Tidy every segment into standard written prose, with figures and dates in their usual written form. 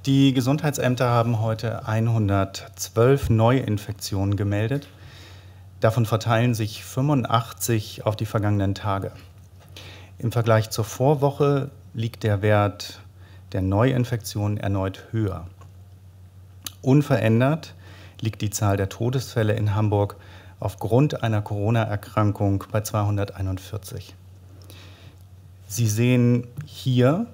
Die Gesundheitsämter haben heute 112 Neuinfektionen gemeldet. Davon verteilen sich 85 auf die vergangenen Tage. Im Vergleich zur Vorwoche liegt der Wert der Neuinfektionen erneut höher. Unverändert liegt die Zahl der Todesfälle in Hamburg aufgrund einer Corona-Erkrankung bei 241. Sie sehen hier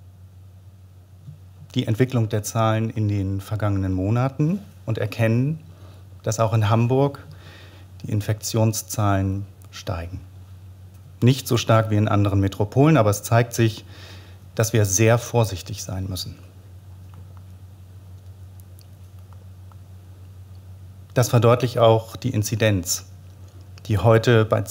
die Entwicklung der Zahlen in den vergangenen Monaten und erkennen, dass auch in Hamburg die Infektionszahlen steigen. Nicht so stark wie in anderen Metropolen, aber es zeigt sich, dass wir sehr vorsichtig sein müssen. Das verdeutlicht auch die Inzidenz, die heute bei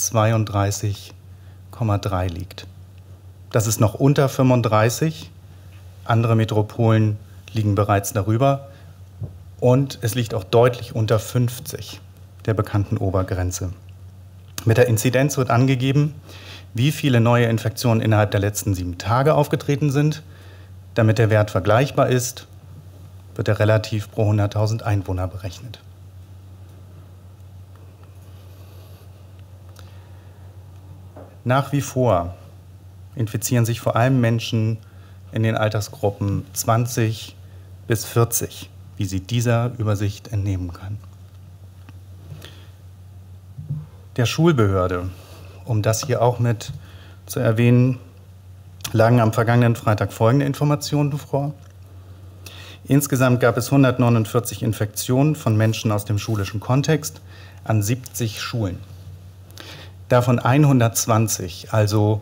32,3 liegt. Das ist noch unter 35. Andere Metropolen liegen bereits darüber und es liegt auch deutlich unter 50 der bekannten Obergrenze. Mit der Inzidenz wird angegeben, wie viele neue Infektionen innerhalb der letzten 7 Tage aufgetreten sind. Damit der Wert vergleichbar ist, wird er relativ pro 100.000 Einwohner berechnet. Nach wie vor infizieren sich vor allem Menschen in den Altersgruppen 20 bis 40, wie Sie dieser Übersicht entnehmen können. Der Schulbehörde, um das hier auch mit zu erwähnen, lagen am vergangenen Freitag folgende Informationen vor. Insgesamt gab es 149 Infektionen von Menschen aus dem schulischen Kontext an 70 Schulen. Davon 120, also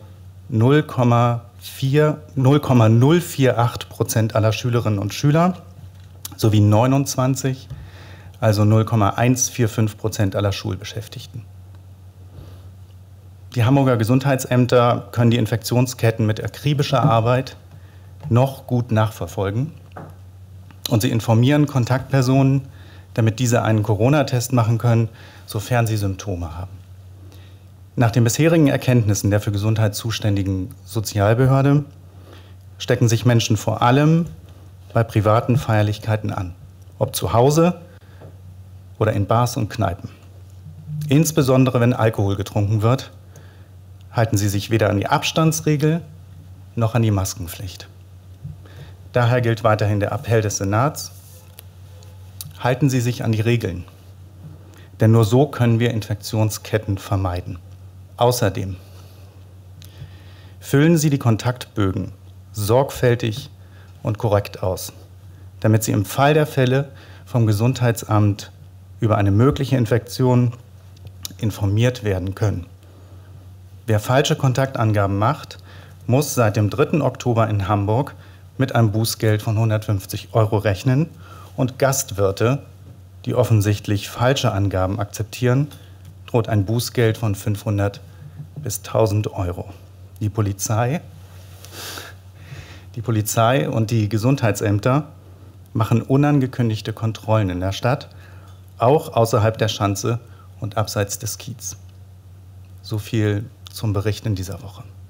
0,048% aller Schülerinnen und Schüler, sowie 29, also 0,145% aller Schulbeschäftigten. Die Hamburger Gesundheitsämter können die Infektionsketten mit akribischer Arbeit noch gut nachverfolgen und sie informieren Kontaktpersonen, damit diese einen Corona-Test machen können, sofern sie Symptome haben. Nach den bisherigen Erkenntnissen der für Gesundheit zuständigen Sozialbehörde stecken sich Menschen vor allem bei privaten Feierlichkeiten an, ob zu Hause oder in Bars und Kneipen. Insbesondere wenn Alkohol getrunken wird, halten sie sich weder an die Abstandsregel noch an die Maskenpflicht. Daher gilt weiterhin der Appell des Senats: Halten Sie sich an die Regeln, denn nur so können wir Infektionsketten vermeiden. Außerdem füllen Sie die Kontaktbögen sorgfältig und korrekt aus, damit Sie im Fall der Fälle vom Gesundheitsamt über eine mögliche Infektion informiert werden können. Wer falsche Kontaktangaben macht, muss seit dem 3. Oktober in Hamburg mit einem Bußgeld von 150 € rechnen und Gastwirte, die offensichtlich falsche Angaben akzeptieren, droht ein Bußgeld von 500 bis 1.000 €. Die Polizei und die Gesundheitsämter machen unangekündigte Kontrollen in der Stadt, auch außerhalb der Schanze und abseits des Kiez. So viel zum Bericht in dieser Woche.